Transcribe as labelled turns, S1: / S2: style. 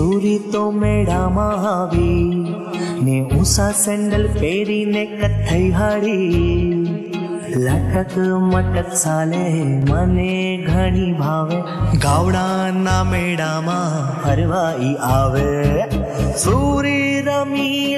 S1: सूरी तो मेळाમાં આવી ને ઊંસા સેન્ડલ પહેરીને કથઈ હાડી લટક મટક ચાલે મને ઘણી ભાવે ગાવડાના મેળામાં ફરવા ઈ આવે सूरी रमी